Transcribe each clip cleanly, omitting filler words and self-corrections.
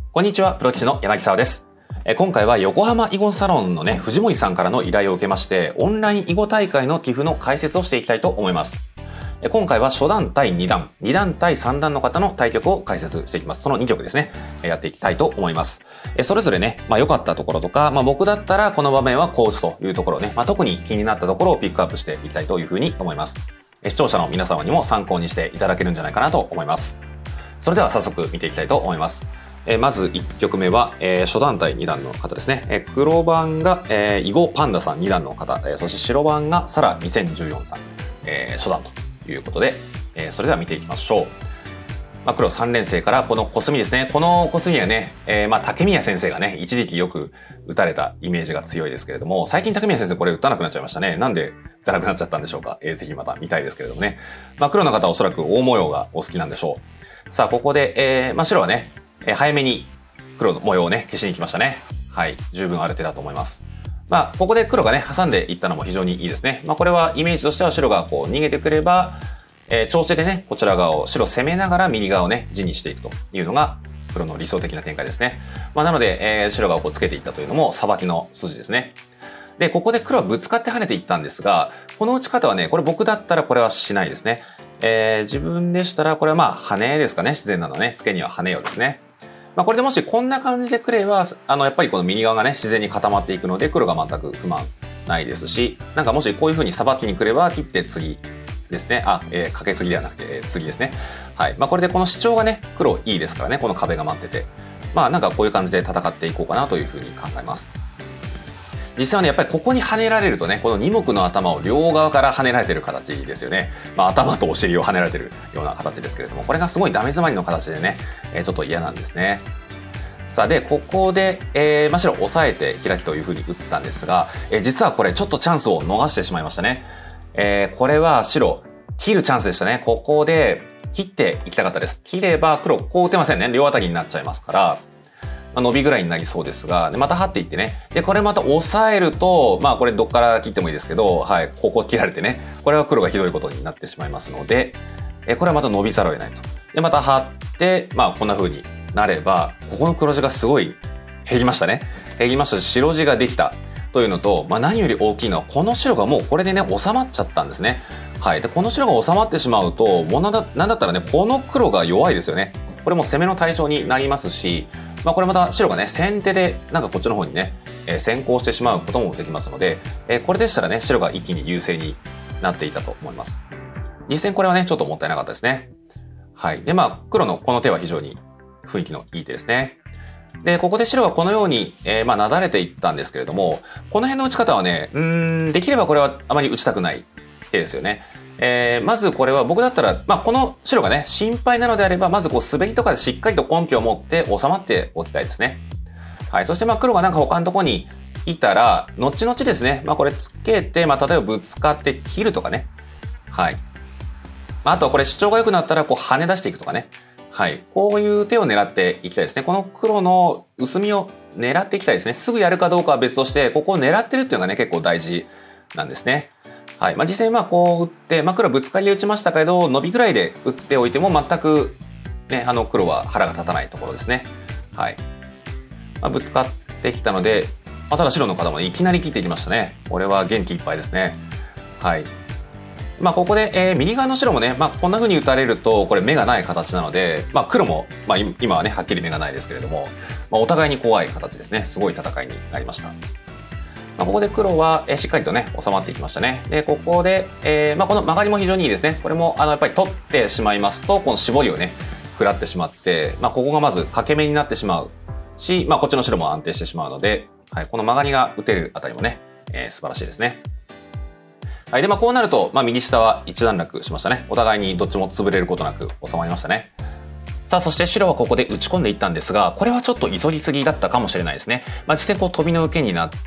こんにちは、プロ棋士の柳沢です。今回は横浜囲碁サロンのね、藤森さんからの依頼を受けまして、オンライン囲碁大会の棋譜の解説をしていきたいと思います。今回は初段対2段、2段対3段の方の対局を解説していきます。その2局ですね、やっていきたいと思います。それぞれね、良かったところとか、僕だったらこの場面はこう打つというところをね、特に気になったところをピックアップしていきたいというふうに思います。視聴者の皆様にも参考にしていただけるんじゃないかなと思います。それでは早速見ていきたいと思います。まず1局目は、初段対2段の方ですね。黒番が、囲碁パンダさん2段の方、そして白番がサラ2014さん、初段ということで、それでは見ていきましょう。黒3連星からこのコスミですね。このコスミはね、竹宮先生がね、一時期よく打たれたイメージが強いですけれども、最近竹宮先生これ打たなくなっちゃいましたね。なんで打たなくなっちゃったんでしょうか。ぜひまた見たいですけれどもね。黒の方はおそらく大模様がお好きなんでしょう。さあ、ここで、白はね、早めに黒の模様をね、消しに来ましたね。はい。十分ある手だと思います。ここで黒がね、挟んでいったのも非常にいいですね。これはイメージとしては白がこう逃げてくれば、調子でね、こちら側を白攻めながら右側をね、地にしていくというのが黒の理想的な展開ですね。なので、白がこうつけていったというのも、さばきの筋ですね。で、ここで黒はぶつかって跳ねていったんですが、この打ち方はね、これ僕だったらこれはしないですね。自分でしたら、これは跳ねですかね。自然なのね。付けには跳ねようですね。これでもしこんな感じでくれば、やっぱりこの右側がね、自然に固まっていくので、黒が全く不満ないですし、もしこういう風にさばきにくれば、切って次ですね。かけ継ぎではなくて、次ですね。はい。これでこの主張がね、黒いいですからね、この壁が待ってて。こういう感じで戦っていこうかなという風に考えます。実際はね、やっぱりここに跳ねられるとね、この2目の頭を両側から跳ねられてる形ですよね。頭とお尻を跳ねられてるような形ですけれども、これがすごいダメ詰まりの形でね、ちょっと嫌なんですね。さあ、で、ここで、白押さえて開きという風に打ったんですが、実はこれちょっとチャンスを逃してしまいましたね。これは白、切るチャンスでしたね。ここで切っていきたかったです。切れば黒こう打てませんね。両当たりになっちゃいますから、伸びぐらいになりそうですが、でまた張っていってね。で、これまた押さえると、これどっから切ってもいいですけど、はい、ここ切られてね。これは黒がひどいことになってしまいますので、これはまた伸びざるを得ないと。で、また張って、こんな風になれば、ここの黒地がすごい減りましたね。減りましたし、白地ができたというのと、何より大きいのは、この白がもうこれでね、収まっちゃったんですね。はい。で、この白が収まってしまうと、もうなんだったらね、この黒が弱いですよね。これも攻めの対象になりますし、これまた白がね、先手でこっちの方にね、先行してしまうこともできますので、これでしたらね、白が一気に優勢になっていたと思います。実戦これはね、ちょっともったいなかったですね。はい。で、黒のこの手は非常に雰囲気のいい手ですね。で、ここで白がこのように、なだれていったんですけれども、この辺の打ち方はね、できればこれはあまり打ちたくない手ですよね。まずこれは僕だったら、この白がね、心配なのであれば、まずこう滑りとかでしっかりと根拠を持って収まっておきたいですね。はい。そして黒が他のところにいたら、後々ですね、これつけて、例えばぶつかって切るとかね。はい。あとはこれ主張が良くなったら、こう跳ね出していくとかね。はい。こういう手を狙っていきたいですね。この黒の薄みを狙っていきたいですね。すぐやるかどうかは別として、ここを狙ってるっていうのがね、結構大事なんですね。はい。実際こう打って、黒ぶつかりで打ちましたけど、伸びぐらいで打っておいても全くね、黒は腹が立たないところですね。はい。ぶつかってきたので、ただ白の方もね、いきなり切っていきましたね。これは元気いっぱいですね。はい。ここで、右側の白もね、こんな風に打たれると、これ目がない形なので、黒も、今はね、はっきり目がないですけれども、お互いに怖い形ですね。すごい戦いになりました。ここで黒はしっかりとね、収まっていきましたね。で、ここで、この曲がりも非常にいいですね。これも、やっぱり取ってしまいますと、この絞りをね、食らってしまって、ここがまず欠け目になってしまうし、こっちの白も安定してしまうので、はい、この曲がりが打てるあたりもね、素晴らしいですね。はい。で、こうなると、右下は一段落しましたね。お互いにどっちも潰れることなく収まりましたね。さあ、そして白はここで打ち込んでいったんですが、これはちょっと急ぎすぎだったかもしれないですね。実際飛びの受けになって、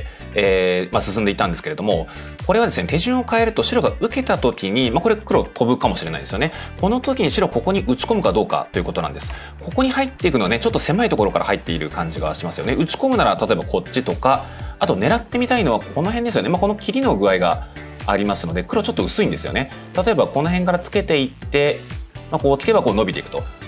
進んでいったんですけれども、これはですね、手順を変えると白が受けた時に、これ黒飛ぶかもしれないですよね。この時に白ここに打ち込むかどうかということなんです。ここに入っていくのはね、ちょっと狭いところから入っている感じがしますよね。打ち込むなら、例えばこっちとか、あと狙ってみたいのはこの辺ですよね。この切りの具合がありますので、黒ちょっと薄いんですよね。例えばこの辺からつけていって、こうつけばこう伸びていくと。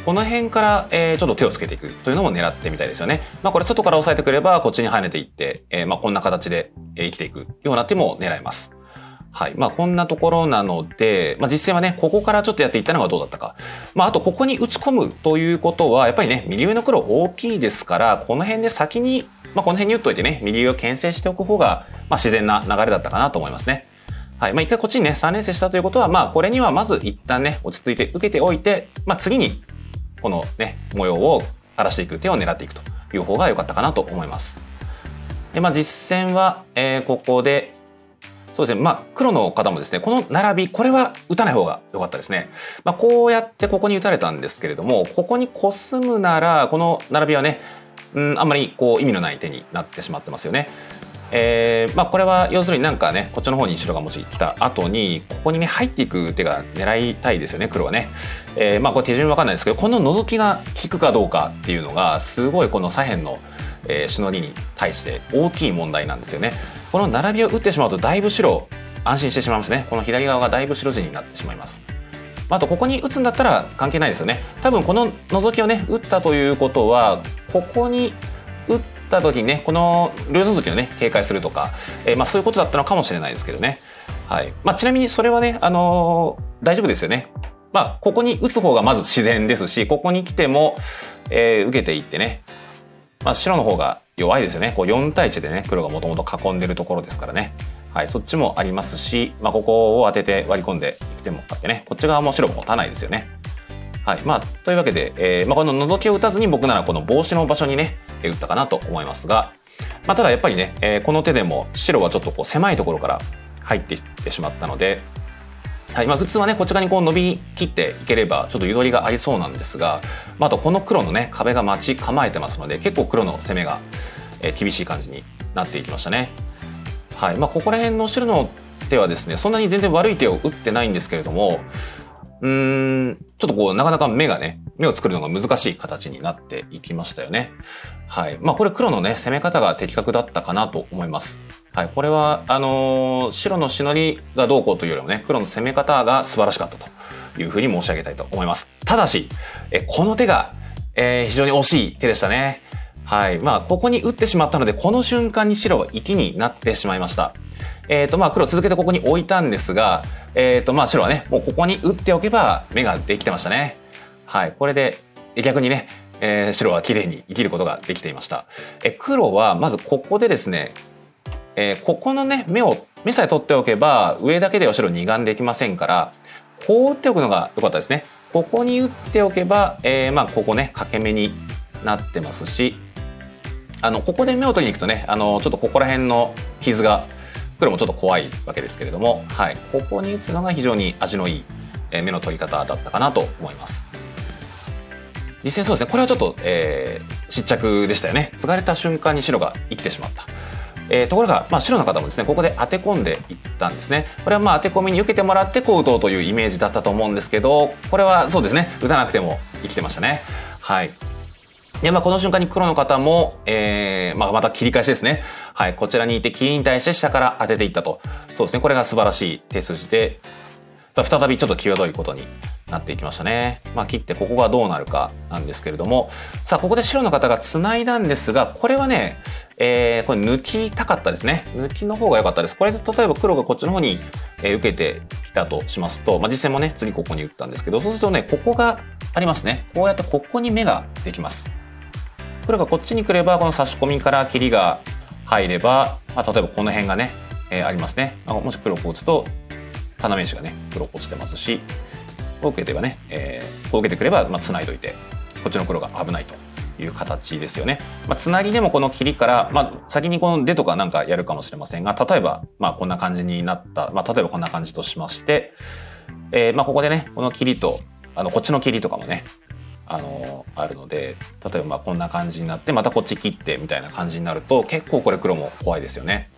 この辺から、ちょっと手をつけていくというのも狙ってみたいですよね。これ外から押さえてくればこっちに跳ねていって、こんな形で生きていくような手も狙えます。はい。こんなところなので、実戦はね、ここからちょっとやっていったのがどうだったか。あと、ここに打ち込むということは、やっぱりね、右上の黒大きいですから、この辺で先に、この辺に打っといてね、右上を牽制しておく方が、自然な流れだったかなと思いますね。はい。一回こっちにね、3連戦したということは、これにはまず一旦ね、落ち着いて受けておいて、次に、このね、模様を荒らしていく手を狙っていくという方が良かったかなと思います。で、実戦は、ここで、そうですね。黒の方もですね、この並び、これは打たない方が良かったですね。こうやってここに打たれたんですけれども、ここにコスむなら、この並びはね、あんまり意味のない手になってしまってますよね。これは要するになんかね、こっちの方に白がもし来た後に、ここにね、入っていく手が狙いたいですよね、黒はね。これ手順わかんないですけど、この覗きが効くかどうかっていうのが、すごいこの左辺のシノギに対して大きい問題なんですよね。この並びを打ってしまうとだいぶ白安心してしまいますね。この左側がだいぶ白地になってしまいます。あとここに打つんだったら関係ないですよね。多分この覗きをね打ったということは、ここに打った時にね、この両覗きをね警戒するとか、そういうことだったのかもしれないですけどね。はい。ちなみにそれはね、大丈夫ですよね。ここに打つ方がまず自然ですし、ここに来ても、受けていってね、白の方が弱いですよね。4対1でね、黒がもともと囲んでるところですからね。はい、そっちもありますし、ここを当てて割り込んでいく手もあってね、こっち側も白も持たないですよね。はい、というわけで、この覗きを打たずに僕ならこの帽子の場所にね、打ったかなと思いますが、ただやっぱりね、この手でも白はちょっと狭いところから入っていってしまったので、はい、普通はねこっち側に伸びきっていければちょっとゆとりがありそうなんですが、あとこの黒のね壁が待ち構えてますので、結構黒の攻めが、厳しい感じになっていきましたね。はい、ここら辺の白の手はですね、そんなに全然悪い手を打ってないんですけれども、ちょっとなかなか目を作るのが難しい形になっていきましたよね。はい。これ黒のね、攻め方が的確だったかなと思います。はい。これは、白のシノギがどうこうというよりもね、黒の攻め方が素晴らしかったというふうに申し上げたいと思います。ただし、この手が、非常に惜しい手でしたね。はい。ここに打ってしまったので、この瞬間に白は生きになってしまいました。黒続けてここに置いたんですが、白はね、もうここに打っておけば目ができてましたね。はい。これで逆にね、白は綺麗に生きることができていました。黒はまずここでですね、ここのね、目さえ取っておけば、上だけでは白2眼できませんから、こう打っておくのが良かったですね。ここに打っておけば、ここね、欠け目になってますし、ここで目を取りに行くとね、ちょっとここら辺の傷が、黒もちょっと怖いわけですけれども、はい、ここに打つのが非常に味のいい目の取り方だったかなと思います。実戦そうですね、これはちょっと、失着でしたよね。継がれた瞬間に白が生きてしまった。ところが、白の方もですね、ここで当て込んでいったんですね。これは当て込みに受けてもらってこう打とうというイメージだったと思うんですけど、これはそうですね、打たなくても生きてましたね。はい。で、この瞬間に黒の方も、また切り返しですね。はい。こちらにいて、切りに対して下から当てていったと。そうですね。これが素晴らしい手筋で、再びちょっと際どいことになっていきましたね。切ってここがどうなるかなんですけれども、さあ、ここで白の方が繋いだんですが、これはね、これ抜きたかったですね。抜きの方が良かったです。これで例えば黒がこっちの方に、受けてきたとしますと、実戦もね、次ここに打ったんですけど、そうするとね、ここがありますね。こうやってここに目ができます。黒がこっちに来れば、この差し込みから切りが入れば、例えばこの辺がね、ありますね。もし黒をこう打つと、要石がね、黒落ちてますし、こう受けてればね、こう受けてくれば、繋いどいて、こっちの黒が危ないという形ですよね。つなぎでもこの切りから、先にこの出とかなんかやるかもしれませんが、例えば、こんな感じになった、例えばこんな感じとしまして、ここでね、この切りと、こっちの切りとかもね、あるので、例えばこんな感じになって、またこっち切ってみたいな感じになると、結構これ黒も怖いですよね。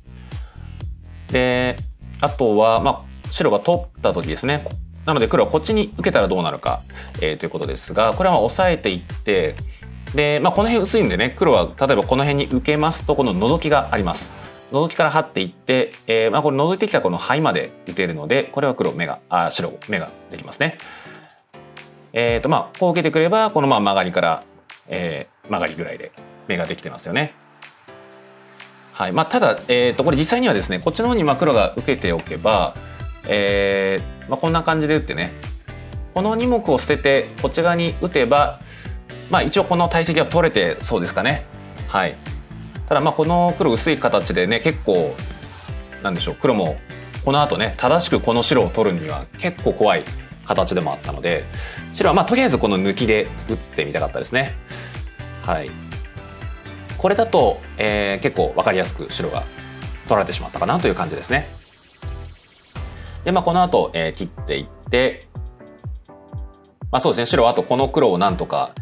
で、あとは、白が取った時ですね。なので黒はこっちに受けたらどうなるか、ということですが、これは押さえていって、で、この辺薄いんでね、黒は例えばこの辺に受けますと、この覗きがあります。覗きから張っていって、これ覗いてきたこの範囲まで打てるので、これは白目ができますね。 こう受けてくれば、このマガリから、マガリぐらいで眼ができてますよね。はい。ただ、これ実際にはですね、こっちの方に黒が受けておけば、こんな感じで打ってね、この2目を捨てて、こっち側に打てば、一応この大石は取れてそうですかね。はい。ただこの黒薄い形でね、結構、なんでしょう、黒もこの後ね、正しくこの白を取るには結構怖い形でもあったので、白はとりあえずこの抜きで打ってみたかったですね。はい。これだと、結構分かりやすく白が取られてしまったかなという感じですね。で、この後、切っていって、そうですね、白はあとこの黒をなんとか、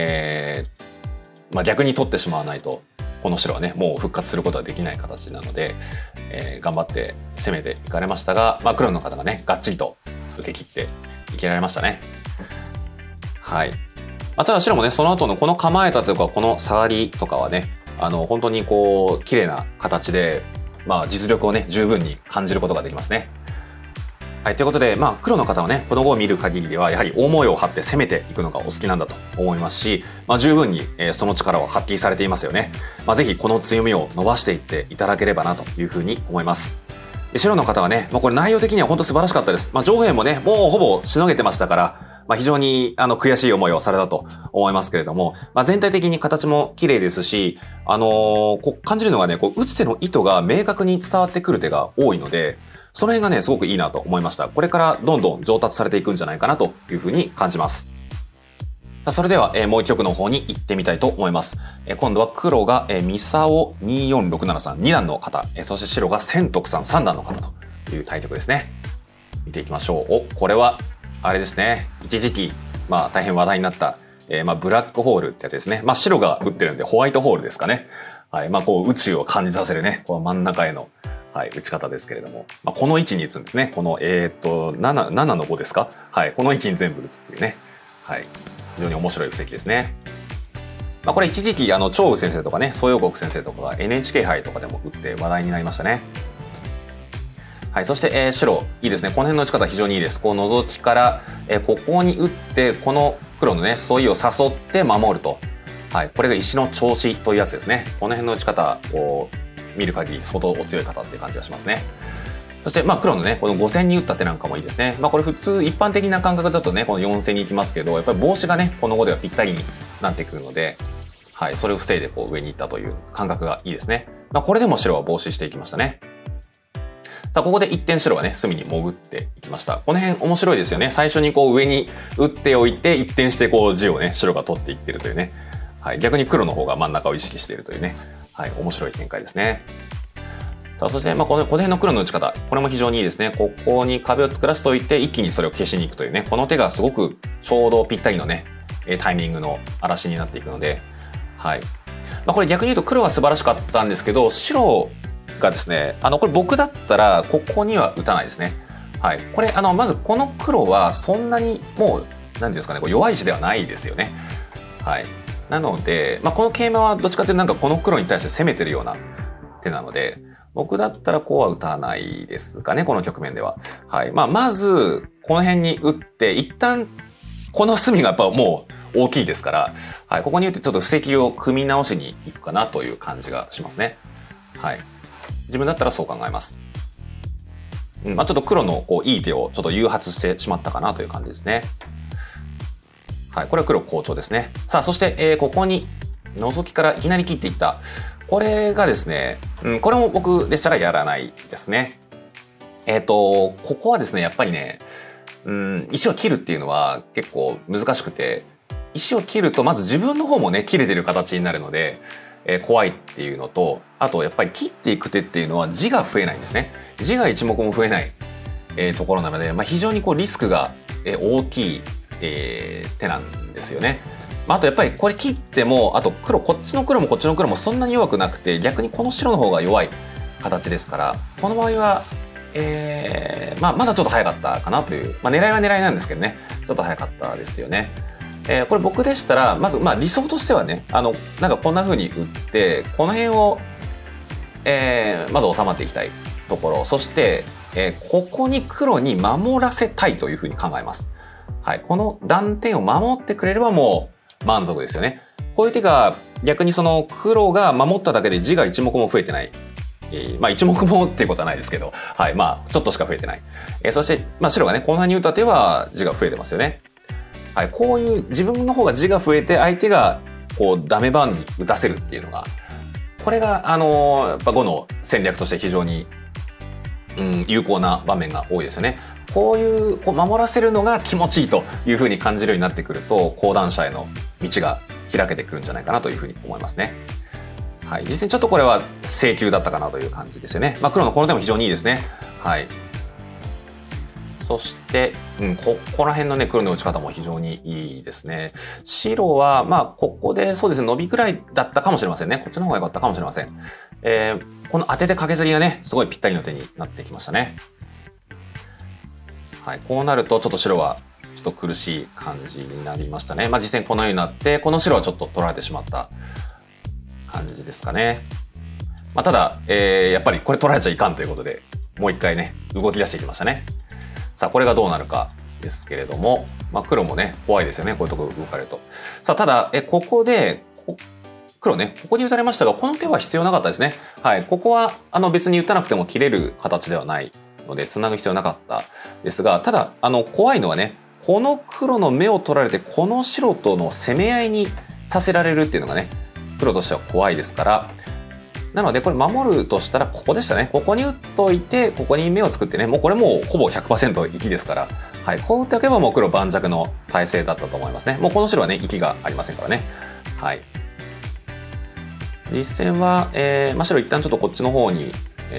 逆に取ってしまわないと、この白はね、もう復活することはできない形なので、頑張って攻めていかれましたが、黒の方がね、がっちりと受け切っていけられましたね。はい。ただ白もね、その後のこの構えたというか、この下がりとかはね、本当にこう、綺麗な形で、実力をね、十分に感じることができますね。はい、ということで、黒の方はね、この碁を見る限りでは、やはり大模様を張って攻めていくのがお好きなんだと思いますし、十分にその力を発揮されていますよね。ぜひこの強みを伸ばしていっていただければなというふうに思います。白の方はね、これ内容的には本当素晴らしかったです。上辺もね、もうほぼしのげてましたから、非常に悔しい思いをされたと思いますけれども、全体的に形も綺麗ですし、感じるのがね、打つ手の意図が明確に伝わってくる手が多いので、その辺がね、すごくいいなと思いました。これからどんどん上達されていくんじゃないかなというふうに感じます。それでは、もう一局の方に行ってみたいと思います。今度は黒が、ミサオ2467さん2段の方、そして白が千徳さん3段の方という対局ですね。見ていきましょう。これは、あれですね。一時期、大変話題になった、ブラックホールってやつですね。白が打ってるんでホワイトホールですかね。はい。こう宇宙を感じさせるね、この真ん中への、はい、打ち方ですけれども。この位置に打つんですね。この、7の5ですか？はい。この位置に全部打つっていうね。はい。非常に面白い布石ですね。これ一時期、張栩先生とかね、蘇耀国先生とかが NHK 杯とかでも打って話題になりましたね。はい、そして、白、いいですね。この辺の打ち方非常にいいです。こう、覗きから、ここに打って、この黒のね、沿いを誘って守ると。はい、これが石の調子というやつですね。この辺の打ち方を見る限り相当お強い方っていう感じがしますね。そして、黒のね、この5線に打った手なんかもいいですね。これ普通、一般的な感覚だとね、この4線に行きますけど、やっぱり帽子がね、この5ではぴったりになってくるので、はい、それを防いでこう上に行ったという感覚がいいですね。これでも白は防止していきましたね。さあ、ここで一点白がね、隅に潜っていきました。この辺面白いですよね。最初にこう上に打っておいて、一転してこう地をね、白が取っていってるというね。はい、逆に黒の方が真ん中を意識しているというね。はい、面白い展開ですね。さあ、そして、この辺の黒の打ち方、これも非常にいいですね。ここに壁を作らせておいて、一気にそれを消しに行くというね。この手がすごくちょうどぴったりのね、タイミングの嵐になっていくので、はい。これ逆に言うと黒は素晴らしかったんですけど、白がですね、これ僕だったらここには打たないですね。はい。これ、まずこの黒はそんなにもう、何ですかね、こう弱い石ではないですよね。はい。なので、この桂馬はどっちかというとなんかこの黒に対して攻めてるような手なので、僕だったらこうは打たないですかね、この局面では。はい。まず、この辺に打って、一旦、この隅がやっぱもう大きいですから、はい。ここに打ってちょっと布石を組み直しに行くかなという感じがしますね。はい。自分だったらそう考えます。ちょっと黒のこういい手をちょっと誘発してしまったかなという感じですね。はい。これは黒好調ですね。さあ、そして、ここに覗きからいきなり切っていった。これがですね、これも僕でしたらやらないですね。ここはですね、やっぱりね、石を切るっていうのは結構難しくて、石を切るとまず自分の方もね、切れてる形になるので、怖いっていうのと、あとやっぱり切っていく手っていうのは地が増えないんですね。地が一目も増えない、ところなので、非常にこうリスクが、大きい、手なんですよね。あとやっぱりこれ切っても、あと黒、こっちの黒もこっちの黒もそんなに弱くなくて、逆にこの白の方が弱い形ですから、この場合は、まだちょっと早かったかなという、狙いは狙いなんですけどね、ちょっと早かったですよね。これ僕でしたら、まず、理想としてはね、なんかこんな風に打って、この辺を、まず収まっていきたいところ、そして、ここに黒に守らせたいという風に考えます。 はい。この断点を守ってくれればもう満足ですよね。こういう手が逆にその黒が守っただけで地が1目も増えてない。まあ1目もっていうことはないですけど、はい。まあちょっとしか増えてない。そして、まあ白がね、こんなに打った手は地が増えてますよね。はい。こういう自分の方が地が増えて相手がこうダメ番に打たせるっていうのが、これがやっぱ碁の戦略として非常に、有効な場面が多いですよね。こう守らせるのが気持ちいいというふうに感じるようになってくると、講談社への道が開けてくるんじゃないかなというふうに思いますね。はい、実際にちょっとこれは請求だったかなという感じですよね。まあ、黒のこの手も非常にいいですね。はい。そして、ここら辺のね、黒の打ち方も非常にいいですね。白は、まあ、ここでそうですね、伸びくらいだったかもしれませんね。こっちの方が良かったかもしれません。この当てて掛けずりがね、すごいぴったりの手になってきましたね。はい、こうなるとちょっと白はちょっと苦しい感じになりましたね。まあ実際にこのようになって、この白はちょっと取られてしまった感じですかね。まあただ、やっぱりこれ取られちゃいかんということで、もう一回ね、動き出してきましたね。さあ、これがどうなるかですけれども、まあ黒もね、怖いですよね、こういうところ動かれると。さあ、ただ、ここで、黒ね、ここに打たれましたが、この手は必要なかったですね。はい、ここは別に打たなくても切れる形ではないので、繋ぐ必要なかったですが、ただ、怖いのはね、この黒の眼を取られて、この白との攻め合いにさせられるっていうのがね、黒としては怖いですから、なので、これ守るとしたらここでしたね。ここに打っといて、ここに眼を作ってね、もうこれもうほぼ 100% 生きですから、はい、こう打っておけばもう黒盤石の体勢だったと思いますね。もうこの白はね、生きがありませんからね。はい。実戦は、まあ、白一旦ちょっとこっちの方に、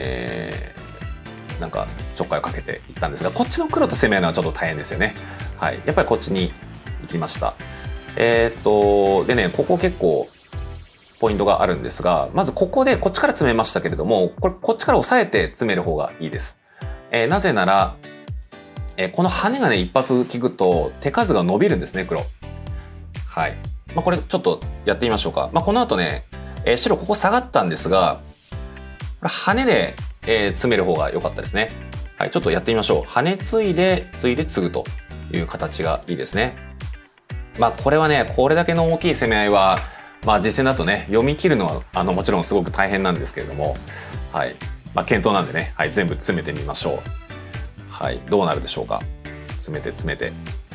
なんかちょっかいをかけていったんですが、こっちの黒と攻め合うのはちょっと大変ですよね。はい。やっぱりこっちに行きました。でね、ここ結構ポイントがあるんですが、まずここでこっちから詰めましたけれども、こっちから押さえて詰める方がいいです。なぜなら、この跳ねがね、一発効くと手数が伸びるんですね、黒。はい。まあ、これちょっとやってみましょうか。まあ、この後ね、白ここ下がったんですが、これ跳ねで、詰める方が良かったですね。はい、ちょっとやってみましょう。跳ねついで継ぐという形がいいですね。まあこれはね、これだけの大きい攻め合いは、まあ実戦だとね、読み切るのはもちろんすごく大変なんですけれども、はい。まあ検討なんでね、はい、全部詰めてみましょう。はい、どうなるでしょうか。詰めて。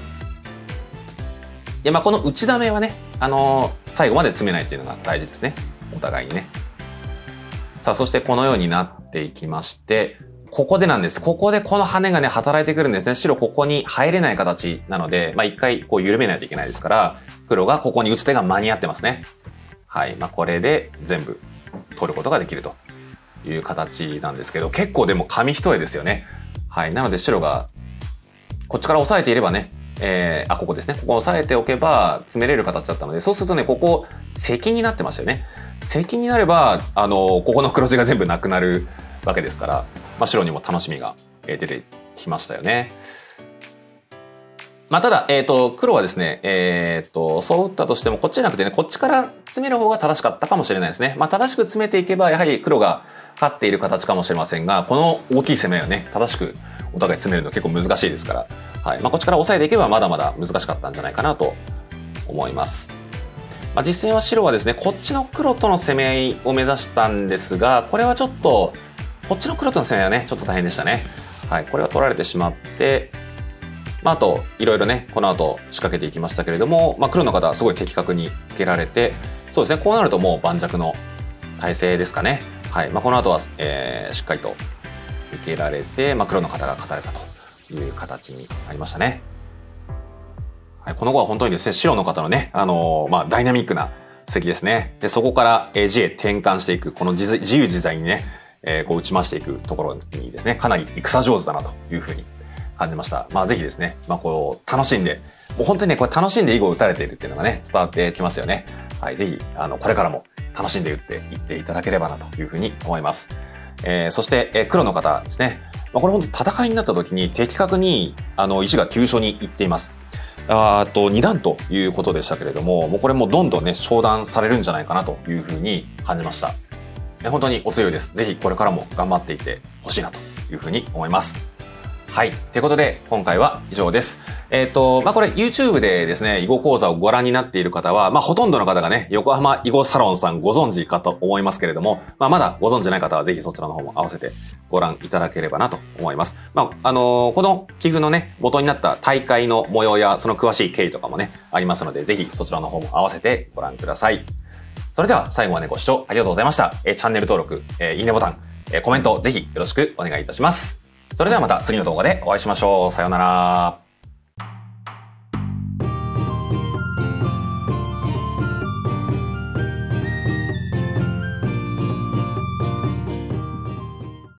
で、まあこの打ちだめはね、最後まで詰めないっていうのが大事ですね。お互いにね。さあ、そしてこのようになっていきまして、ここでなんです。ここでこの跳ねがね、働いてくるんですね。白ここに入れない形なので、まあ一回こう緩めないといけないですから、黒がここに打つ手が間に合ってますね。はい。まあこれで全部取ることができるという形なんですけど、結構でも紙一重ですよね。はい。なので白がこっちから押さえていればね、ここですね。ここを押さえておけば詰めれる形だったので、そうするとね、ここ、石になってましたよね。石になれば、ここの黒地が全部なくなるわけですから、まあ、白にも楽しみが出てきましたよね。まあ、ただ、黒はですね、そう打ったとしても、こっちじゃなくてね、こっちから詰める方が正しかったかもしれないですね。まあ、正しく詰めていけば、やはり黒が勝っている形かもしれませんが、この大きい攻めをね、正しくお互い詰めるの結構難しいですから、はい。まあ、こっちから押さえていけば、まだまだ難しかったんじゃないかなと思います。まあ、実戦は白はですね、こっちの黒との攻め合いを目指したんですが、これはちょっと、こっちの黒との攻め合いはね、ちょっと大変でしたね。はい。これは取られてしまって、まあ、あと、いろいろね、この後仕掛けていきましたけれども、まあ、黒の方はすごい的確に受けられて、そうですね、こうなるともう盤石の体勢ですかね。はい。まあ、この後は、しっかりと受けられて、まあ、黒の方が勝たれたという形になりましたね。はい。この後は本当にですね、白の方のね、まあ、ダイナミックな布石ですね。で、そこから、地へ転換していく、この自由自在にね、こう打ち回していくところにですね、かなり戦上手だなというふうに感じました。まあぜひですね、まあこう楽しんで、もう本当にね、これ楽しんで囲碁を打たれているっていうのがね、伝わってきますよね。はい、ぜひ、これからも楽しんで打っていっていただければなというふうに思います。そして、黒の方ですね。まあ、これ本当戦いになった時に的確に、石が急所に行っています。2段ということでしたけれども、もうこれもどんどんね、昇段されるんじゃないかなというふうに感じました。本当にお強いです。ぜひこれからも頑張っていってほしいなというふうに思います。はい。 はい。ということで、今回は以上です。これ YouTube でですね、囲碁講座をご覧になっている方は、ほとんどの方がね、横浜囲碁サロンさんご存知かと思いますけれども、まだご存知ない方はぜひそちらの方も合わせてご覧いただければなと思います。この寄付のね、元になった大会の模様やその詳しい経緯とかもね、ありますので、ぜひそちらの方も合わせてご覧ください。それでは最後までご視聴ありがとうございました。チャンネル登録、いいねボタン、コメントぜひよろしくお願いいたします。それではまた次の動画でお会いしましょう。さようなら。